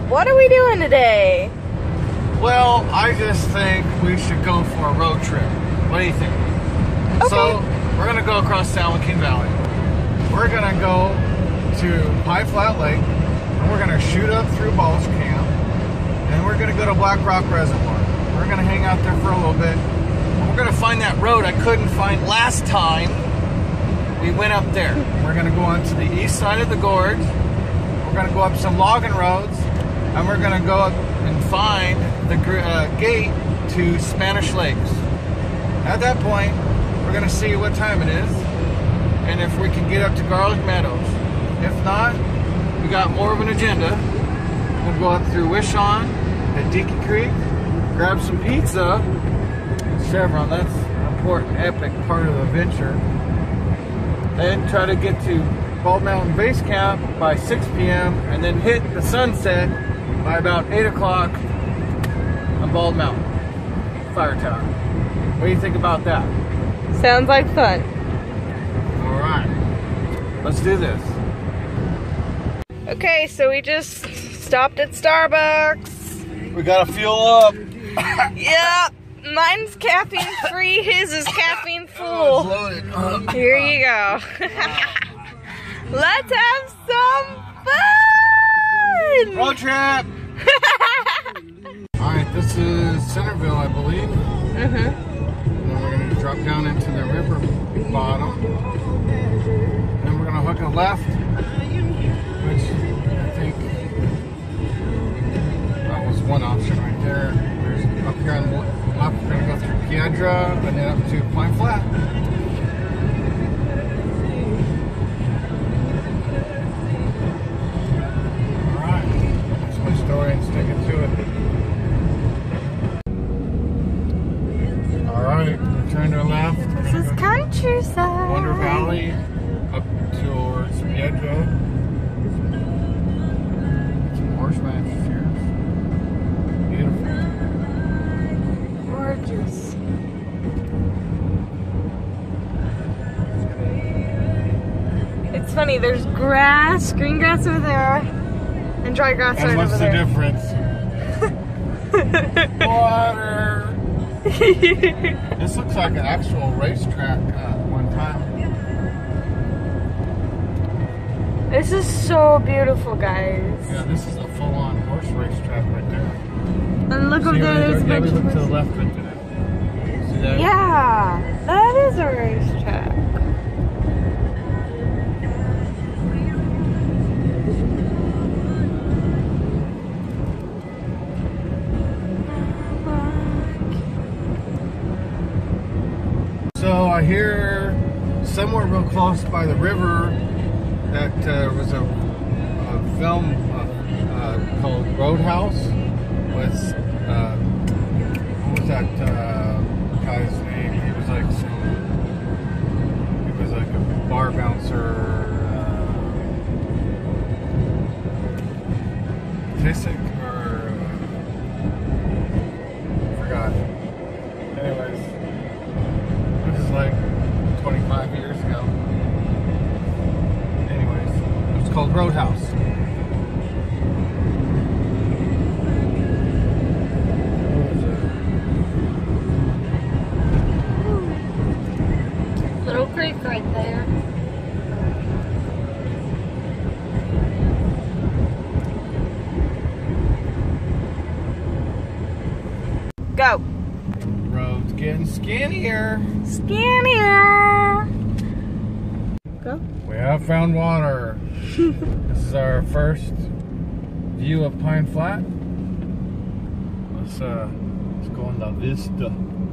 what are we doing today? Well, I just think we should go for a road trip. What do you think? Okay. So, we're going to go across San Joaquin Valley. We're going to go to Pie Flat Lake, and we're going to shoot up through Balch Camp, and we're going to go to Black Rock Reservoir. We're going to hang out there for a little bit. We're going to find that road I couldn't find last time we went up there. We're going to go onto the east side of the gorge. We're going to go up some logging roads, and we're going to go up and find the gate to Spanish Lakes. At that point, we're going to see what time it is, and if we can get up to Garlic Meadows. If not, we got more of an agenda. We'll go up through Wishon at Dickey Creek, grab some pizza, Chevron, that's an important, epic part of the adventure. Then try to get to Bald Mountain Base Camp by 6 p.m. and then hit the sunset by about 8 o'clock on Bald Mountain Fire Tower. What do you think about that? Sounds like fun. Alright, let's do this. Okay, so we just stopped at Starbucks. We gotta fuel up. Yep, mine's caffeine free, his is caffeine full. Oh, it's loaded up. Here you go. Let's have some fun! Road trip! Alright, this is Centerville, I believe. Mm-hmm. And then we're going to drop down into the river bottom. Then we're going to hook a left, which I think that was one option right there. There's up here on the left, we're going to go through Piedra and then up to Pine Flat. Alright, that's my story and sticking to it. Alright, turn to the left. This is countryside. Wonder Valley up towards Piedra. Some horse ranches here. Beautiful. Gorgeous. It's funny, there's grass, green grass over there, and dry grass right over there. And what's the difference? Water! This looks like an actual racetrack one time. This is so beautiful, guys. Yeah, this is a full-on horse racetrack right there. And look over there, there's a bunch of look to the horses. left right there. See that? Yeah, that is a racetrack. So I hear somewhere real close by the river that was a film called Roadhouse with what was that guy's name? He was like a bar bouncer. Kissick or forgot. Anyways. This is like 25 years ago. Anyways, it was called Roadhouse. Little creek right there. Go. Road's getting skinnier. Skinnier. Go. We have found water. This is our first view of Pine Flat. Let's go in the vista.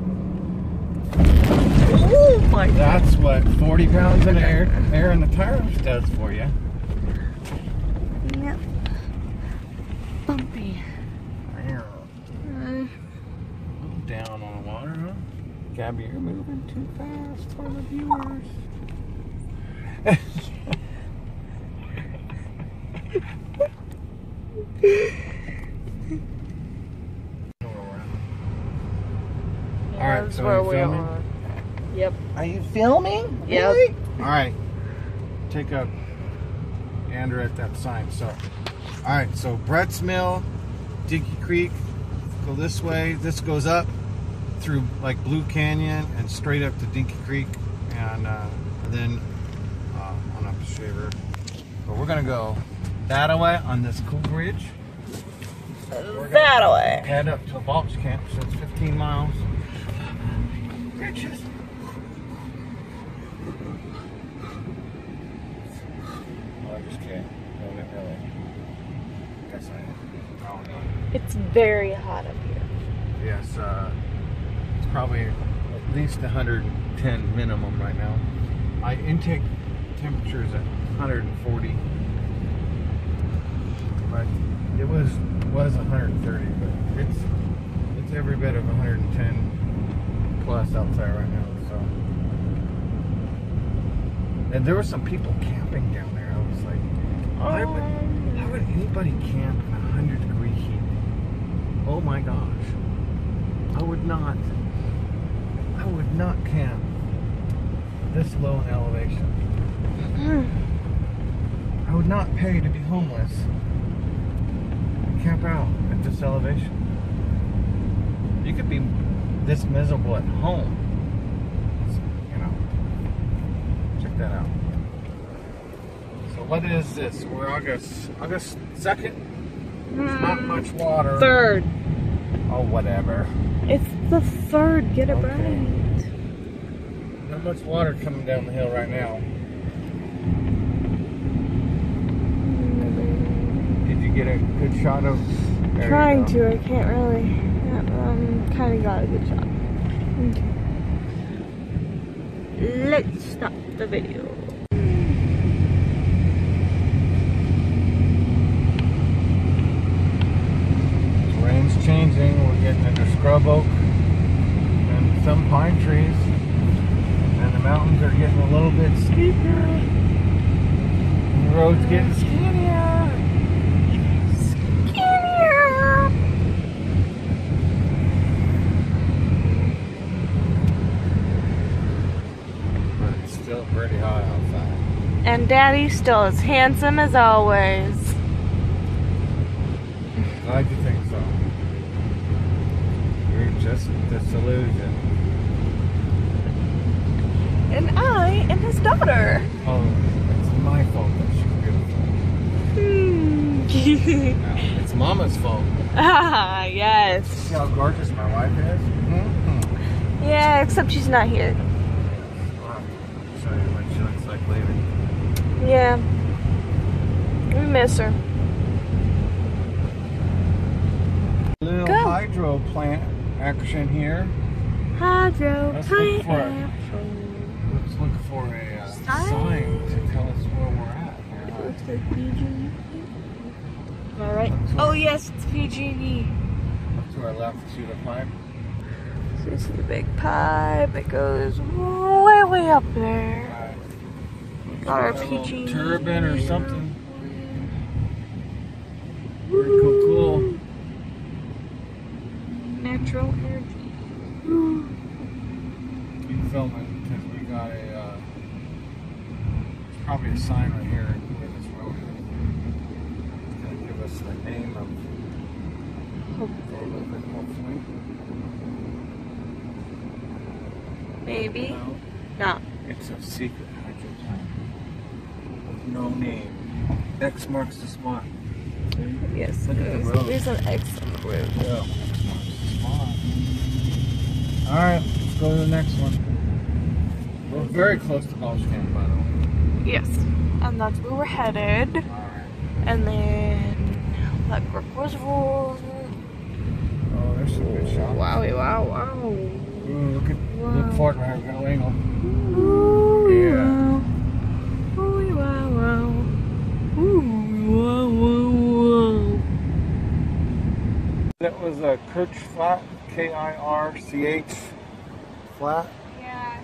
Oh my God. That's what 40 pounds of air in the tires does for you. Yep. Bumpy. Down on the water, huh? Gabby, you're moving too fast for the viewers. Alright, so are you filming? Yep. Are you filming? Yep. Really? Alright. Take a gander at that sign. So Alright, so Brett's Mill, Dinky Creek, go this way. This goes up through like Blue Canyon and straight up to Dinky Creek, and then on up to Shaver. But we're gonna go that way on this cool bridge. That way. Head up to a Balch Camp, so it's 15 miles. Bridges. Oh, I just can't. No, not really. Guess I don't know. It's very hot up here. Yes, it's probably at least 110 minimum right now. My intake temperature is at 140, but it was 130, but it's every bit of 110 plus outside right now. So, and there were some people camping down there. I was like, how would anybody camp in 100-degree heat? Oh my gosh. I would not camp this low in elevation. I would not pay to be homeless and camp out at this elevation. You could be this miserable at home. You know. Check that out. So what is this? We're August 2nd? There's not much water. 3rd. Oh, whatever. It's the 3rd. Get it right. Not much water coming down the hill right now. Did you get a good shot of? Trying to. I can't really. Kind of got a good shot. Okay. Let's stop the video. Rain's changing. We're getting into scrub oak and some pine trees, and the mountains are getting a little bit steeper, and the road's getting skinnier. But it's still pretty hot outside. And Daddy's still as handsome as always. Glad you think so. You're just disillusioned. And I am his daughter. Oh, it's my fault that she's beautiful. No, it's Mama's fault. Ah, yes. See how gorgeous my wife is? Mm-hmm. Yeah, except she's not here. I'll show you what she looks like leaving. Yeah. We miss her. Little Go. hydro plant action here. Hydro Let's look for plant. Let's look for a sign to tell us where we're at. Alright. Oh yes, it's PG&E. Up to our left, see the pipe? So this is the big pipe. It goes way up there. Got our PG&E. Turbine or something. Very cool. Natural energy. Keep filming because we got a probably a sign right here where this road is. It's gonna give us the name of hopefully. Maybe. No, No. it's a secret hydro plant with no name. X marks the spot. Yes. Look at the road. There's an X on the road. Yeah. Alright, let's go to the next one. We're very close to Balch Camp, by the way. Yes. And that's where we're headed. Alright. And then Black Brook Reservoir. Oh, there's some good shots. Wow. Ooh, look forward right here, got angle. Ooh, Yeah. wow. That was a Kirch Flat, Kirch Flat. Yeah.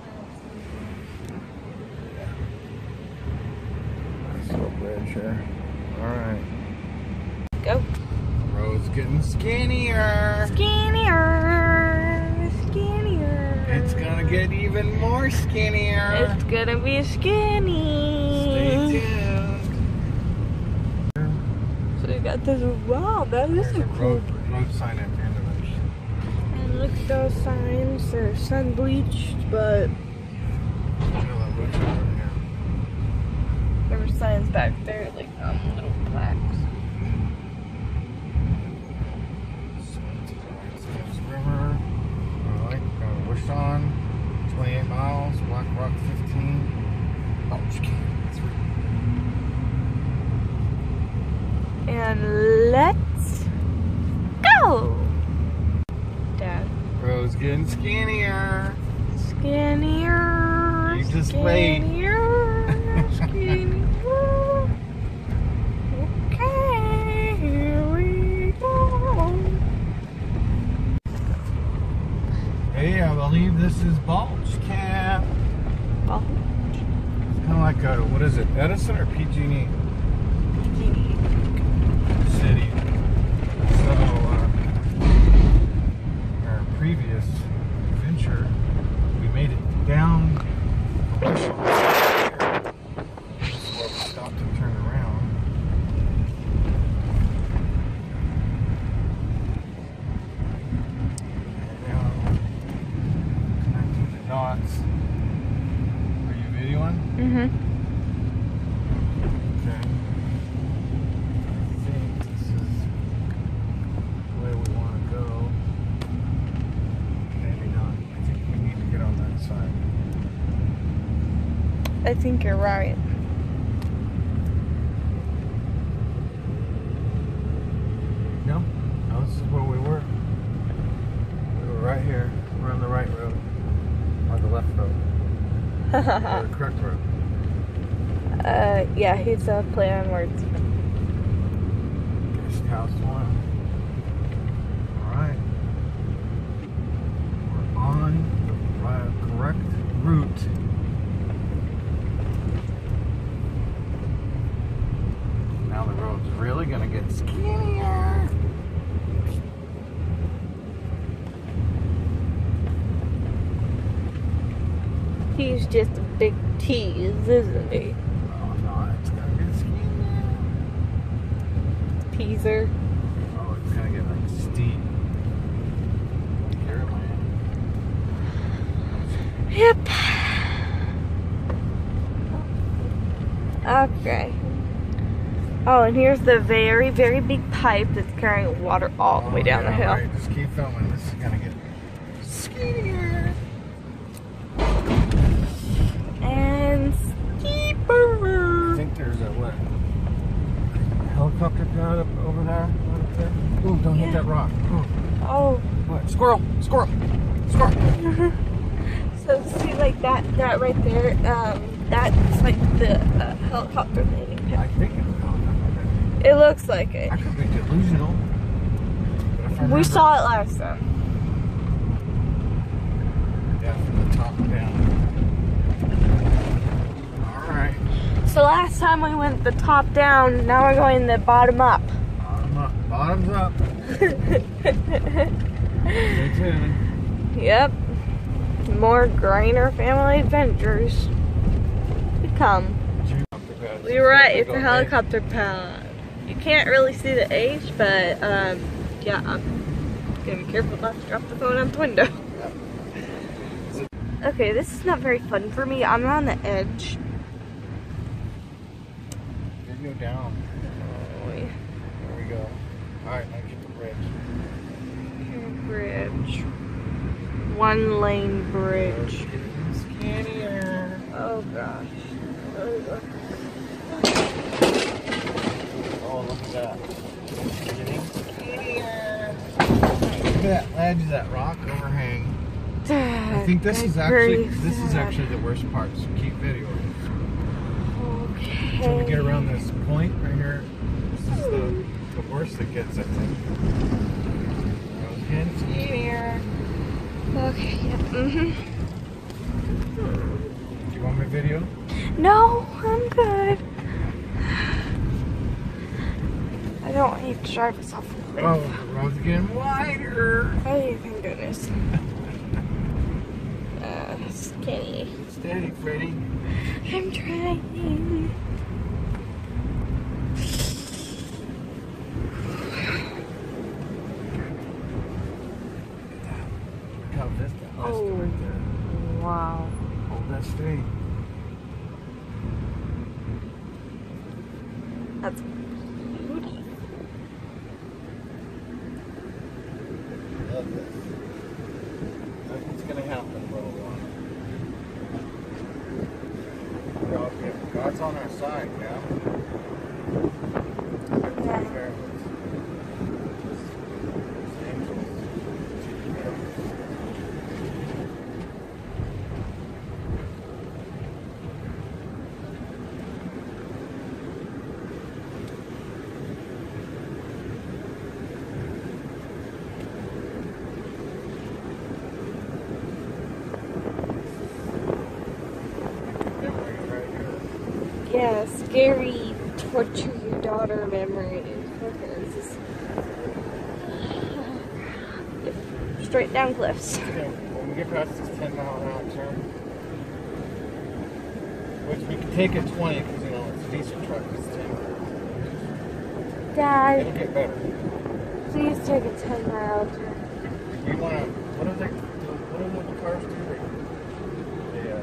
Nice little bridge here. Alright. Go. The road's getting skinnier. Skinnier. It's gonna get even more skinnier. It's gonna be skinny. Stay tuned. So got this. Wow, that is There's a cool. road sign at the end of it. And look at those signs. They're sun bleached, but there were signs back there, like little plaques. River, Wishon, 28 miles, Black Rock 15. Oh, she can't. And let's go! Dad. Bro's getting skinnier. Skinnier. You just wait. Skinnier. Okay, here we go. Hey, I believe this is Balch Camp. Oh. It's kind of like a, what is it, Edison or PG&E? City. So, our previous adventure, we made it down the Wishon. This is where we stopped and turned around. Connecting the dots. Are you videoing? Mm-hmm. Okay. I think this is the way we want to go. Maybe not. I think we need to get on that side. I think you're right. No? No, this is where we were. We were right here. We're on the right road. Or the left road. Or the correct road. Yeah, he's play on words. Guest house 1. Alright. We're on the correct route. Now the road's really gonna get skinnier. He's just a big tease, isn't he? Oh no, it's gonna get skinnier. Teaser. Oh, it's gonna get like steep. Here it Yep. Okay. Oh, and here's the very, very big pipe that's carrying water all the way down the hill. Right, just keep filming. This is gonna get skinnier. And steeper. I think there's a what? Helicopter pad up over there. Right up there. Ooh, don't hit that rock. Ooh. Oh. What? Squirrel! Squirrel! Squirrel! So see, like that right there, that's like the helicopter landing pad. I think it's a helicopter. It looks like it. I could be delusional. But if I We saw it last time. Yeah, from the top down. Alright. So last time we went the top down, now we're going the bottom up. Bottom up. Bottoms up. Stay tuned. Yep. More Grainer family adventures to come. We were at the helicopter pad. You can't really see the H, but yeah, I'm gonna be careful not to drop the phone out the window. Okay, this is not very fun for me. I'm on the edge. Video down. Oh, yeah. There we go. Alright, now get the bridge. Bridge. One lane bridge. Getting skinnier. Oh gosh. Oh, look at that. Getting skinnier. Look at that ledge, that rock overhang. I think this is actually the worst part, so keep videoing. Okay. Until we get around this point right here, this is the worst it gets, I think. Road's getting skinnier. Okay, yep. Mm-hmm. Do you want my video? No, I'm good. I don't want you to drive us off the cliff. Oh, the road's getting wider. Oh, thank goodness. Skinny. Steady, Freddy. I'm trying. Wow, Vista Oh. right there. Wow. Hold that straight. That's beauty. Love this. Nothing's gonna happen, little one. God's on our side, yeah. Okay. Yeah, scary torture your daughter memories. Okay, this is straight down cliffs. When we get past this 10-mile-an-hour turn, which we can take at 20 because you know it's a diesel truck, it's 10. It'll Dad, get better. please take a 10-mile turn. We want to. What do the cars do? They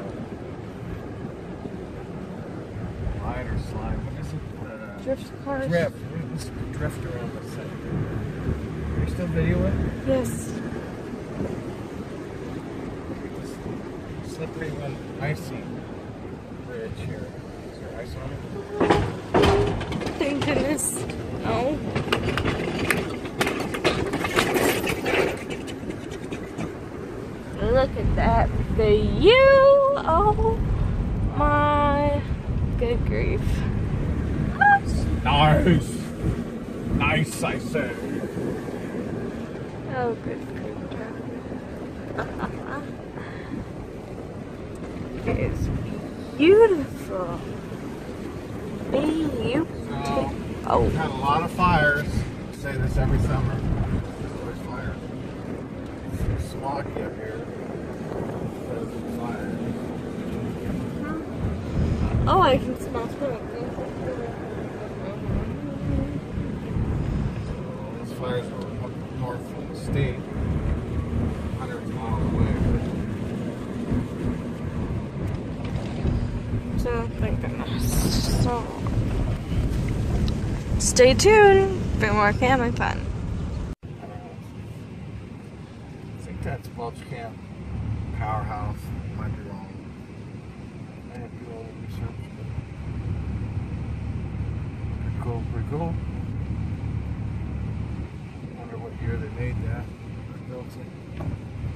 glide or slide. What is it? Drift cars? Drift. Let's drift around the side. Are you still videoing? Yes. Slippery one, icy bridge here. Is there ice on it? Thank goodness. No. Look at that view. Oh my good grief. Nice. Nice, I say. Oh, good grief. It's beautiful. Beautiful. Oh. We've had a lot of fires. I say this every summer. There's always fires. It's smoky up here. Because of fires. Oh, I can smell smoke. Those fires are up north from the state, hundreds of miles away. So, thank goodness. So, stay tuned for more camping fun. I think that's Welch Camp Powerhouse. Might be wrong. I have to do all the research. Pretty cool, pretty cool. Wonder what year they made that or built it.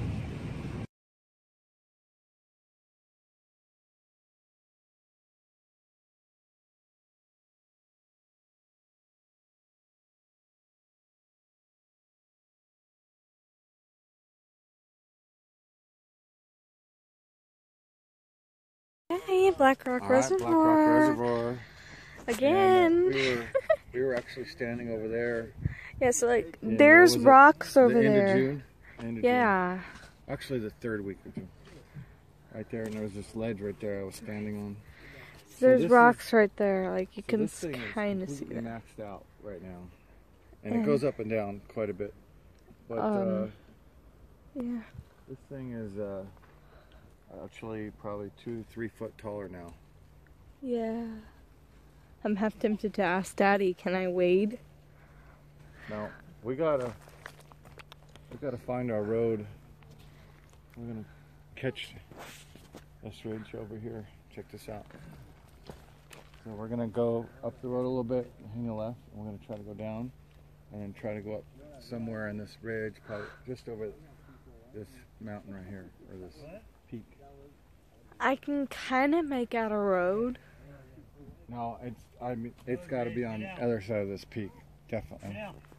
Hey, Black Rock Reservoir. Black Rock Reservoir. Again. And, we were actually standing over there. Yeah, so like, there's rocks over there. End of June. Yeah. Actually, the third week of June. Right there, and there was this ledge right there I was standing on. So there's rocks right there, like you can kind of see that. Maxed out right now, and it goes up and down quite a bit. But yeah, this thing is actually probably 2-3 foot taller now. Yeah. I'm half tempted to ask Daddy, can I wade? No, we gotta find our road. We're gonna catch this ridge over here. Check this out. So we're gonna go up the road a little bit, hang a left, and we're gonna try to go down, and then try to go up somewhere in this ridge, probably just over this mountain right here, or this peak. I can kind of make out a road. No, it's got to be on the other side of this peak, definitely.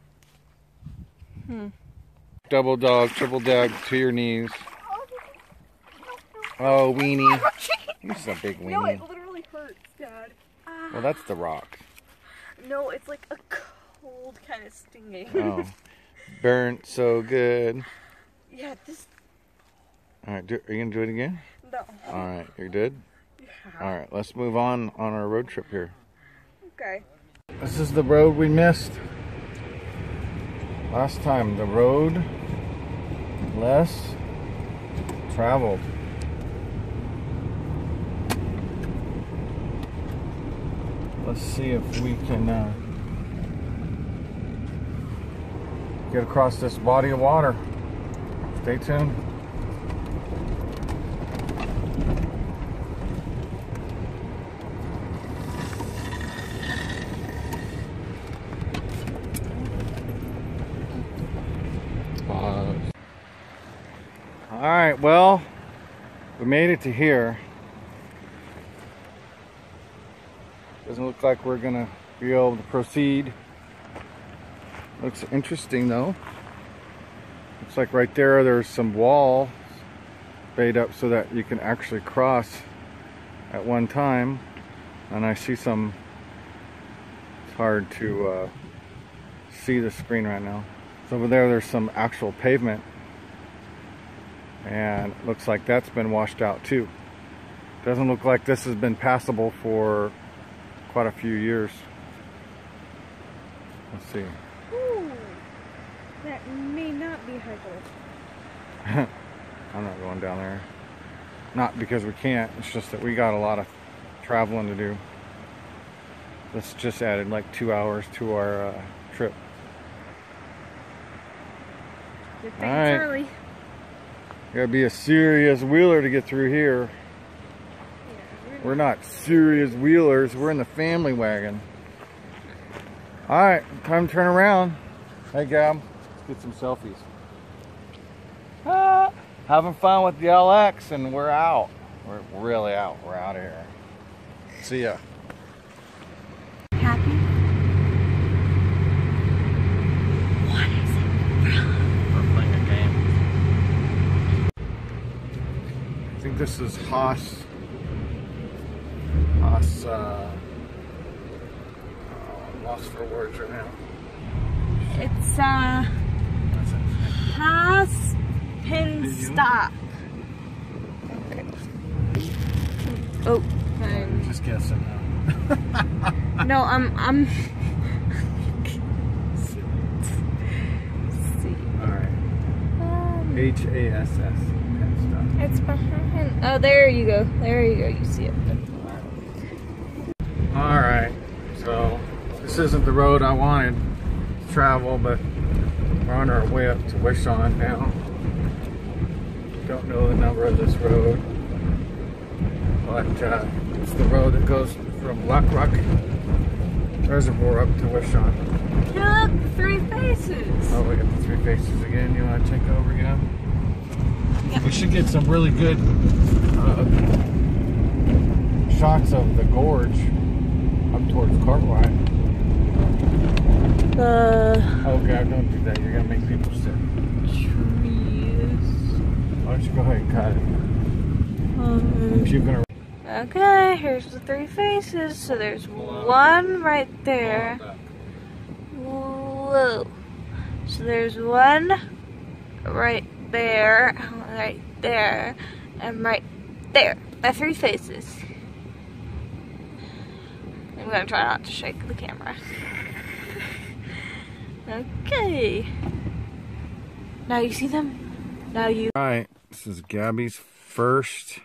Double dog, triple dog to your knees. Oh, weenie. This is a big weenie. No, it literally hurts, Dad. Well, that's the rock. No, it's like a cold kind of stinging. Oh, burnt so good. Yeah, this. All right, are you gonna do it again? No. All right, you're good. Yeah. All right, let's move on our road trip here. Okay. This is the road we missed last time. The road less traveled. Let's see if we can get across this body of water. Stay tuned. All right, well, we made it to here. Doesn't look like we're gonna be able to proceed. Looks interesting though. Looks like right there's some wall made up so that you can actually cross at one time. And I see some, it's hard to see the screen right now. So over there's some actual pavement. And it looks like that's been washed out too. Doesn't look like this has been passable for quite a few years. Let's see. Ooh, that may not be highable. I'm not going down there. Not because we can't, it's just that we got a lot of traveling to do. This just added like 2 hours to our trip. Good thing it's early. You gotta be a serious wheeler to get through here. Yeah, we're not serious wheelers, we're in the family wagon. Alright, time to turn around. Hey Gab, let's get some selfies. Having fun with the LX and we're out. We're really out. We're out of here. See ya. Happy? What is it? We're playing a game. I think this is Haas. Lost for words right now. It's Haas pin stop. Okay. Oh, I'm just guessing now. No, I'm See. Alright. H-A-S-S. It's behind. Oh, there you go. There you go. You see it. Alright. So, this isn't the road I wanted to travel, but we're on our way up to Wishon now. Don't know the number of this road, but it's the road that goes from Black Rock Reservoir up to Wishon. Look, 3 faces. Oh, we got the 3 faces again. You want to take over again? Yep. We should get some really good shots of the gorge up towards Cartwright. Oh God, don't do that. You're gonna make people sick. Why don't you go ahead and cut it? You're gonna... Okay, here's the 3 faces. So there's one right there. Whoa. So there's one right there, and right there. My 3 faces. I'm gonna try not to shake the camera. Okay. Now you see them? Now you... Alright, this is Gabby's first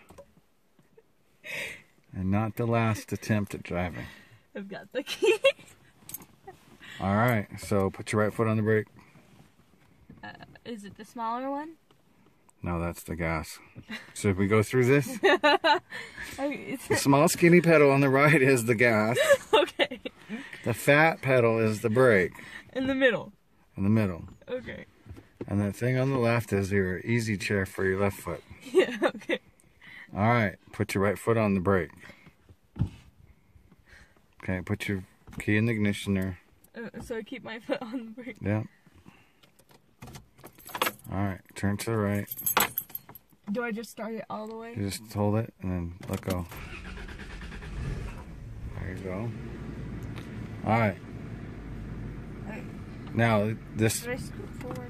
and not the last attempt at driving. I've got the key. Alright, so put your right foot on the brake. Is it the smaller one? No, that's the gas. So if we go through this, Okay, the small skinny pedal on the right is the gas. Okay. The fat pedal is the brake. In the middle. In the middle. Okay. And that thing on the left is your easy chair for your left foot. Yeah, okay. Alright, put your right foot on the brake. Okay, put your key in the ignition there. So I keep my foot on the brake. Yeah. Alright, turn to the right. Do I just start it all the way? You just hold it and then let go. There you go. Alright. Now, this... Should I scoot forward?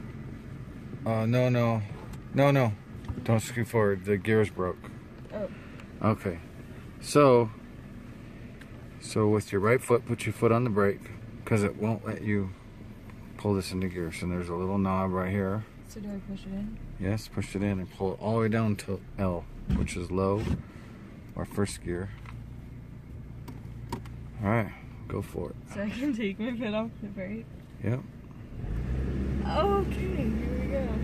No. Don't scoot forward. The gears broke. Oh. Okay. So with your right foot, put your foot on the brake because it won't let you pull this into gear. So there's a little knob right here. So do I push it in? Yes, push it in and pull it all the way down to L, which is low, our first gear. Alright, go for it. So I can take my foot off the brake? Yep. Okay, here we go.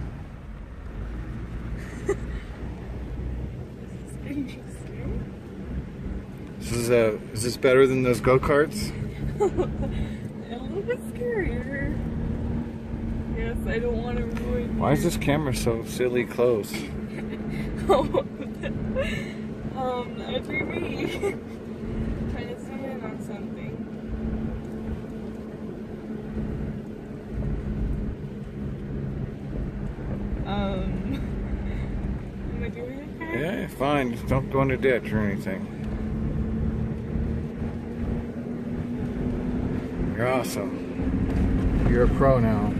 This is interesting. Is this better than those go-karts? A little bit scarier. Yes, I don't want to ruin. Why is this camera so silly close? That'd be me. Trying to zoom in on something. Am I doing okay? Yeah, fine. Just don't go in a ditch or anything. You're awesome. You're a pro now.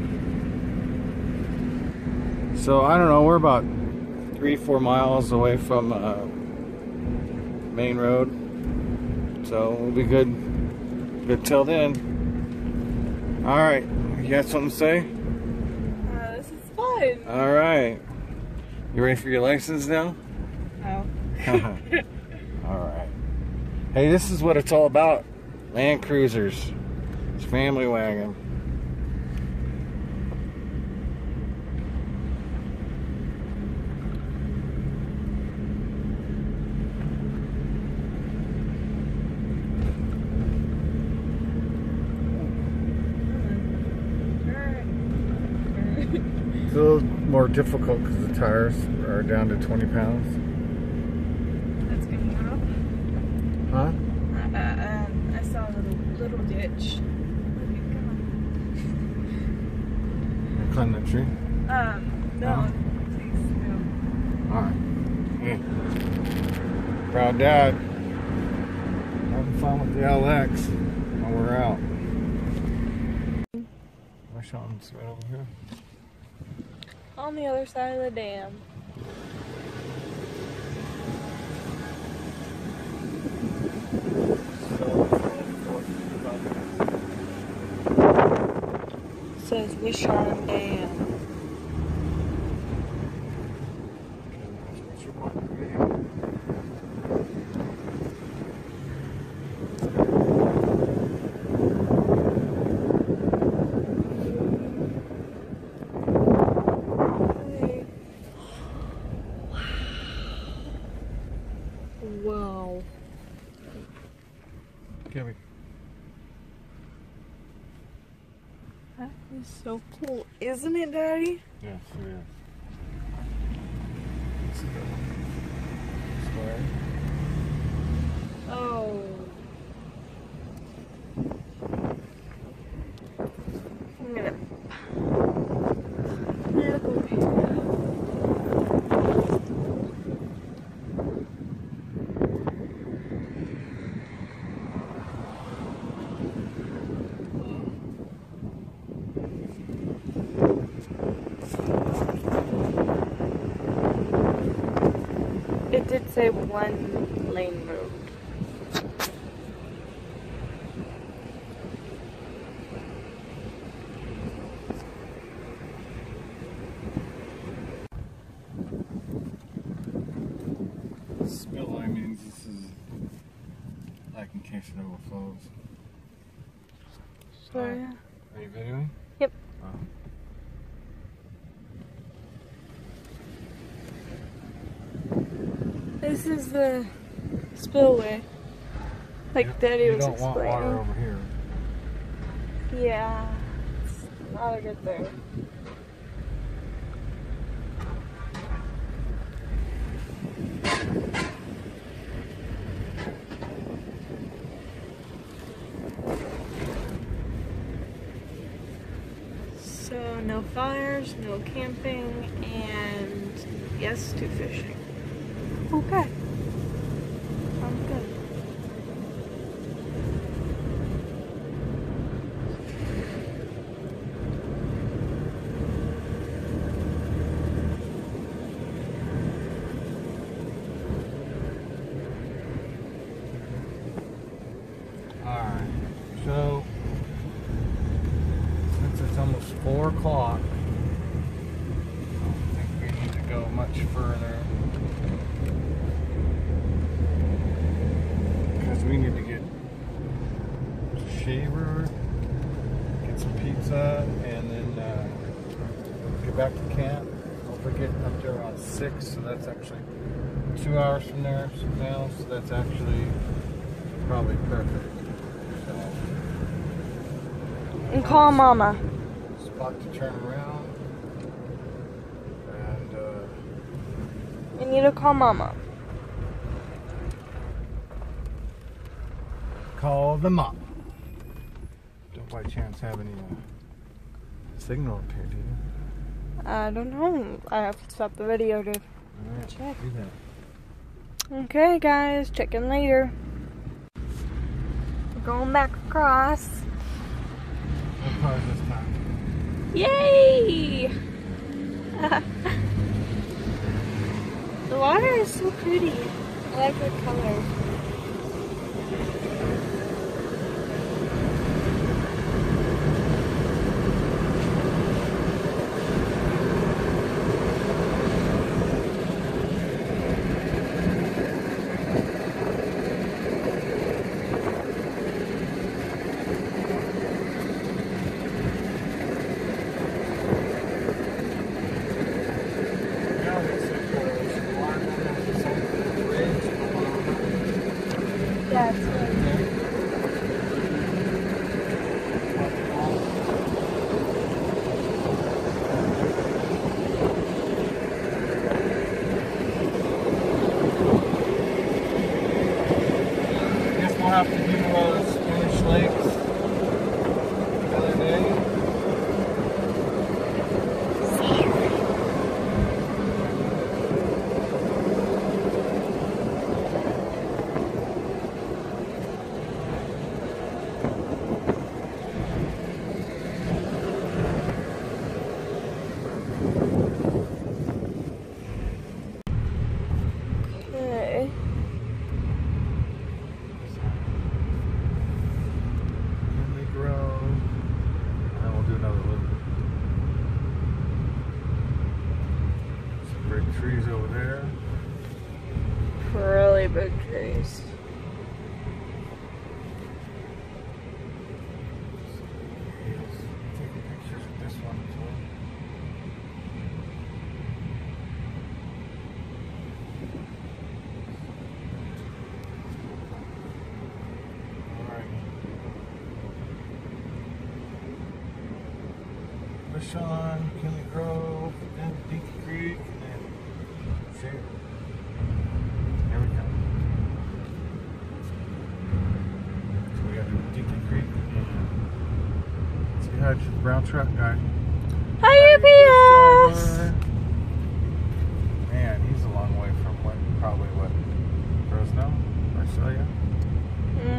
So, I don't know, we're about 3-4 miles away from main road. So, we'll be good till then. Alright, you got something to say? This is fun. Alright. You ready for your license now? No. Alright. Hey, this is what it's all about. Land Cruisers. It's family wagon. It's a little more difficult because the tires are down to 20 pounds. That's good enough. Huh? I saw a little ditch. Climb that tree? No. Please, no. Alright. Yeah. Proud dad. Having fun with the LX. And we're out. My Sean's right over here. On the other side of the dam. It says Wishon Dam. Wow. Gabby. That is so cool, isn't it, Daddy? Yes, it is. Square. Oh. I'm gonna look over here. It did say 1 lane road. Spill line means this is like in case it overflows. Sorry. Are you videoing? Yep. Oh. This is the spillway. Like Daddy was explaining. You don't want water over here. Yeah. It's not a good thing. So no fires, no camping, and yes to fishing. Okay. Sounds good. Alright, so since it's almost 4 o'clock, go much further because we need to get a shaver, get some pizza, and then get back to camp. Hopefully get up there around 6, so that's actually 2 hours from there now, so that's actually probably perfect. So, and call Mama. Spot to turn around, and You need to call Mama. call the mom. Don't by chance have any signal up here, do you? I don't know. I have to stop the video to Alright, check. do that. Okay, guys, check in later. We're going back across. What car is this time? Yay! The water is so pretty. I like the color. Yeah, it's good. Guess we'll have to do Spanish Lakes another day. Okay. Henley Grove. And then we'll do another loop. Some big trees over there. Really big trees. Taking pictures of this one as well. Alright. Bushon, Kinley Grove, then Dinky Creek, and then Shaver. Here we go. So we got to do Dinky Creek and say hi to the brown truck guy. Hi, UPS! Man, he's a long way from probably what? Fresno? Marcelia?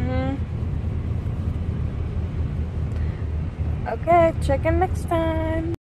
Okay, check in next time.